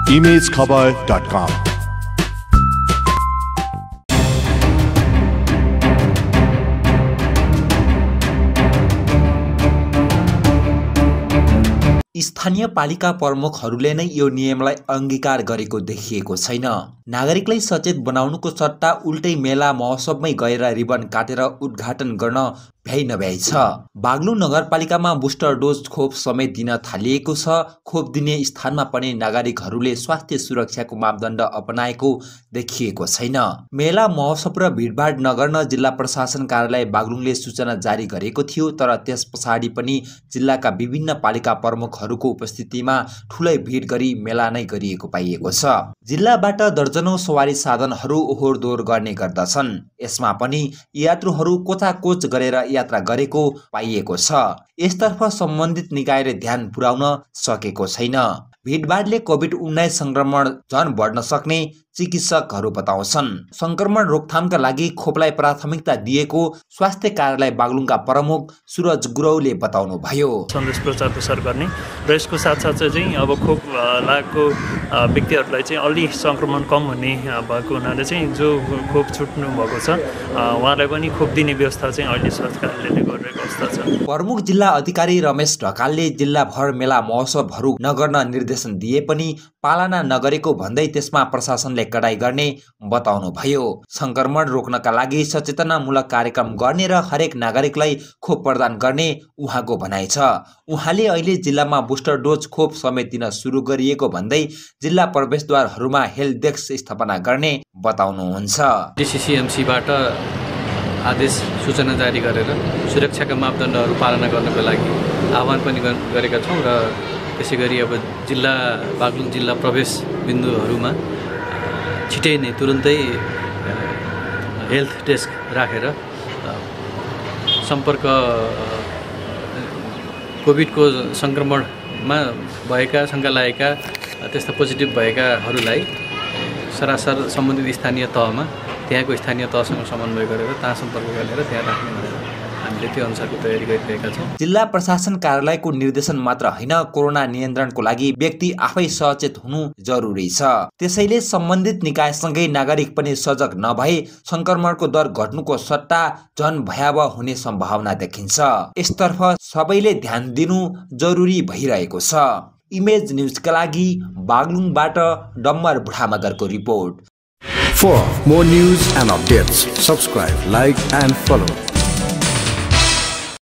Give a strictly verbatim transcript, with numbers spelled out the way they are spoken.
Image खबर dot कम। स्थानीय पालिका प्रमुखहरूले नै यो नियमलाई अंगीकार गरेको देखिएको छैन। नागरिकलाई सचेत बनाउनुको सट्टा उल्टै मेला महोत्सवमै गएर रिबन काटेर उद्घाटन गर्न भ्याइ नभ्याइ छ। बागलुङ नगरपालिकामा बुस्टर डोज खोप समेत दिन थालिएको छ। खोप दिने स्थानमा पनि नागरिकहरूले स्वास्थ्य सुरक्षाको मापदण्ड अपनाएको देखिएको छैन। मेला महोत्सव र भिडभाड नगर्न जिल्ला प्रशासन कार्यालय बागलुङले सूचना जारी गरेको थियो, तर त्यस पछाडि पनि जिल्लाका विभिन्न पालिका प्रमुखहरूको उपस्थितिमा ठूलै भिड गरी मेला नै गरिएको पाइएको छ। जिल्लाबाट दर्जनौं सवारी साधनहरू ओहोर दोहोर गर्ने गर्दछन्। यसमा पनि यात्रुहरू कोचाकोच गरेर यात्रा गरेको पाइएको छ। यसतर्फ सम्बन्धित निकायले ध्यान पुर्याउन सकेको छैन। भिडभाडले कोभिड उन्नाइस संक्रमण झन बढ्न सक्ने चिकित्सकहरू बताउँछन्। संक्रमण रोकथामका लागि खोपलाई प्राथमिकता दिएको स्वास्थ्य कार्यालय बागलुङका प्रमुख सुरज गुरौले बताउनु भयो। सन्देश प्रचार प्रसार गर्ने र यसको साथसाथ चाहिँ अब खोप लागेको व्यक्तिहरूलाई चाहिँ अलि संक्रमण कम हुने भएको हुनाले चाहिँ जो खोप छुट्नु भएको छ उहाँलाई पनि खोप दिने व्यवस्था चाहिँ अहिले स्वास्थ्य कार्यालयले गरिरहेको अवस्था छ। प्रमुख जिल्ला अधिकारी रमेश ढकालले जिल्लाभर मेला महोत्सवहरू नगर्न निर्देशन दिए पनि पालना नगरेको भन्दै त्यसमा प्रशासनले कडाई गर्ने बताउनु भयो। संक्रमण रोक्नका लागि सचेतनामूलक कार्यक्रम गर्ने र हरेक नागरिकलाई खोप प्रदान गर्ने उहाँको भनाइ छ। उहाँले अहिले जिल्लामा बुस्टर डोज खोप समेत दिन सुरु गरिएको भन्दै जिल्ला प्रवेशद्वारहरूमा हेल्थ डेस्क स्थापना गर्ने बताउनुहुन्छ। डिसिसिएमसीबाट आदेश सूचना जारी गरेर सुरक्षाका मापदण्डहरू पालना गर्नको लागि आह्वान पनि गरेका छौँ र त्यसै गरी अब जिल्ला बागलुङ जिल्ला प्रवेश बिन्दुहरूमा छिटै नै तुरुन्तै हेल्थ डेस्क राखेर सम्पर्क कोभिडको सङ्क्रमणमा भएका शङ्का लागेका त्यस्ता पोजिटिभ भएकाहरूलाई सरासर सम्बन्धित स्थानीय तहमा त्यहाँको स्थानीय तहसँग समन्वय गरेर त्यहाँ सम्पर्क गरेर त्यहाँ राख्ने भनेर हामीले त्यो अनुसारको तयारी गरिरहेका छौँ। जिल्ला प्रशासन कार्यालयको निर्देशन मात्र होइन, कोरोना नियन्त्रणको लागि व्यक्ति आफै सचेत हुनु जरुरी छ। त्यसैले सम्बन्धित निकायसँगै नागरिक पनि सजग नभए संक्रमणको दर घट्नुको सट्टा झन भयावह हुने सम्भावना देखिन्छ। यसतर्फ सबैले ध्यान दिनु जरुरी भइरहेको छ। इमेज न्यूजका लागि बागलुङबाट डम्बर बुढामगरको रिपोर्ट। For more news and updates, subscribe, like and follow